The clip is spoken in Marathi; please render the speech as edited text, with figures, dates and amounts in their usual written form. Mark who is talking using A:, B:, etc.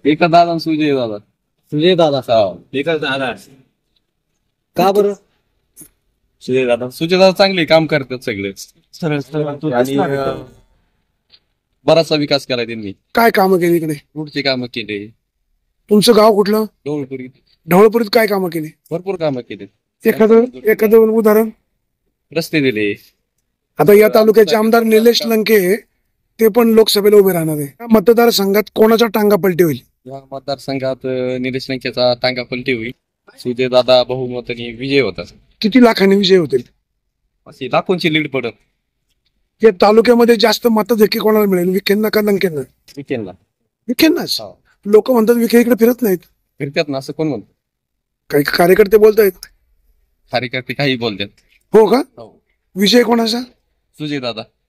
A: एका दादा सुजय दादा.
B: सुजय दादा.
A: एकच दादा.
B: का बरं?
A: सुजय दादा चांगले काम करतात सगळे. आणि बराचसा विकास केला त्यांनी.
C: काय कामं केली इकडे?
A: रोडची कामं केली.
C: तुमचं गाव कुठलं?
A: ढवळपुरी.
C: ढवळपुरीत काय कामं केली?
A: भरपूर कामं केली.
C: एखादं उदाहरण?
A: रस्ते दिले.
C: आता या तालुक्याचे आमदार निलेश लंके ते पण लोकसभेला उभे राहणार आहे. या मतदारसंघात कोणाचा टांगा पलटी होईल?
A: या मतदारसंघात निलेश लंकेचा टांगा पलटी होईल. सुजय दादा बहुमताने विजय होता.
C: किती लाखांनी विजय होतील?
A: अशी लाखोंची लीड पडत.
C: या तालुक्यामध्ये जास्त मतधक्की कोणाला मिळेल, विखेंना का लंकेंना?
A: विकेंडला.
C: विखेंनाच. लोक म्हणतात विखे इकडे फिरत नाहीत.
A: फिरतात ना असं कोण म्हणत?
C: काही कार्यकर्ते बोलतायत.
A: कार्यकर्ते काही बोलतात.
C: हो का? विजय कोणाचा?
A: सुजय दादा.